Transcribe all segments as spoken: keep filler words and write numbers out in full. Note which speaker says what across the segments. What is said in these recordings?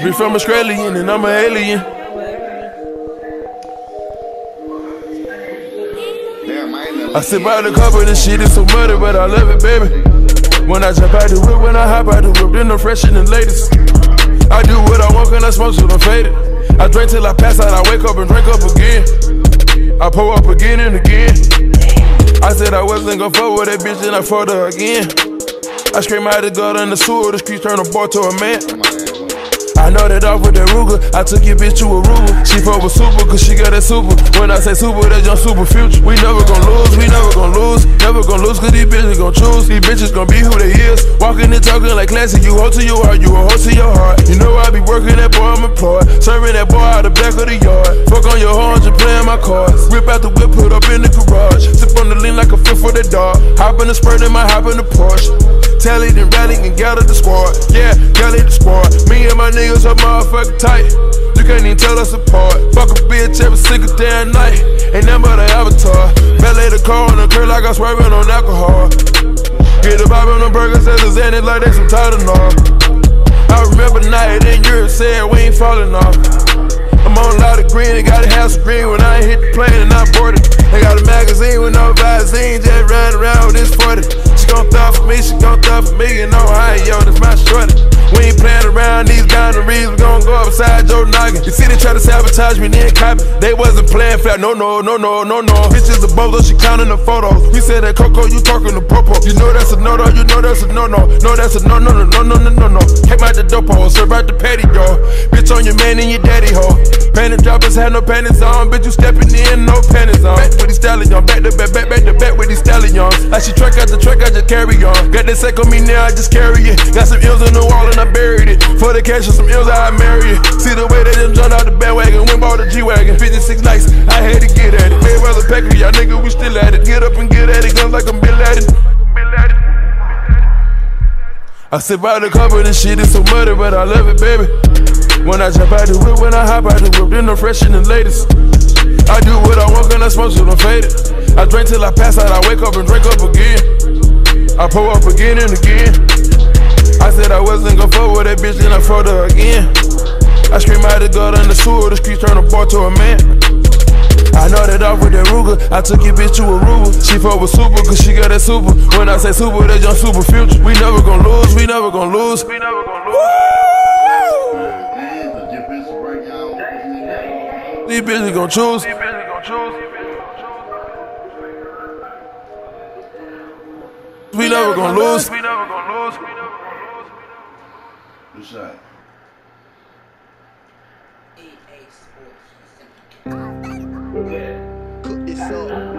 Speaker 1: Bitch from Australian and I'm an alien. I sit by the cupboard and shit is so muddy, but I love it, baby. When I jump out the whip, when I hop out the whip, then I'm fresher than latest. I do what I want, cause I smoke till I'm faded. I drink till I pass out, I wake up and drink up again. I pull up again and again. I said I wasn't gon' fuck with that bitch, then I fucked her again. I scream out the gutter in the sewer, the streets turn a boy to a man. I know that off with that Ruger, I took your bitch to a Ruger. She fuck with super, cause she got that super. When I say super, that's your super future. We never gon' lose, we never gon' lose. Never gon' lose, cause these bitches gon' choose. These bitches gon' be who they is. Walking and talking like classic, you hold to your heart, you a hold to your heart. You know I be working that boy, I'm employed. Serving that boy out the back of the yard. Fuck on your horns and playing my cards. Whip out the whip, put up in the garage. Sip on the lean like a fifth for the dog. Hop in the spurt, then might hop in the Porsche. Tally, then rally and gather the squad. Yeah, gather the squad. Me and my niggas are motherfucking tight. You can't even tell us apart. Fuck a bitch every single damn night. Ain't nothing but an avatar. Valet the car on the curb like I'm swerving on alcohol. Get the vibe on the burgers as a Xanax like they some Tylenol. I remember night in Europe saying we ain't falling off. I'm on a lot of green, they gotta have some green when I hit the plane and I boarded. They got a magazine with no Visine, just riding around with this forty. She gon' throw for me, she gon' throw for me, you know how, yo, that's my shorty. We ain't playing around these boundaries, we gon' go upside your noggin. You see they try to sabotage me, then copy. They wasn't playing fair, no, no, no, no, no, no. Bitches a bozo, she counting the photos. We said that Coco, you talking to Popo. You know that's a no-no, you know that's a no-no. No, that's a no-no, no, no, no, no, no, no. Came out the dope hole, serve out the patty, yo. Bitch on your man and your daddy hoe. Panty droppers had no panties on, bitch you stepping in, no panties on. Back with these stallions, back to back, back, back to back with these stallions. Like she track out the track, I just carry on. Got that sack on me now, I just carry it. Got some ills in the wall and I buried it. For the cash of some ills, I marry it. See the way they just jumped out the bandwagon, went bought a G-Wagon. fifty-six nights, I had to get at it. Mayweather Packer, y'all nigga, we still at it. Get up and get at it, guns like I'm Bin Laden. I sit by the cupboard and shit is so muddy, but I love it, baby. When I jump out the whip, when I hop out the whip, then I'm fresher than latest. I do what I want, cause I smoke till I'm faded. I drink till I pass out, I wake up and drink up again. I pull up again and again. I said I wasn't gon' fuck with that bitch, then I fucked her again. I scream out the gutter in the sewer, the streets turn a boy to a man. I know that off with that Ruger, I took your bitch to a Ruger. She fuck with super, cause she got that super. When I say super, that's your super future. We never gon' lose, we never gon' lose. We never gon' lose. These bitches gon' choose. These bitches gon' choose. We never gon' lose. We never gon' lose.
Speaker 2: Good shot.
Speaker 3: Cook this up.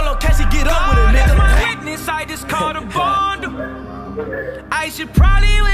Speaker 4: I should probably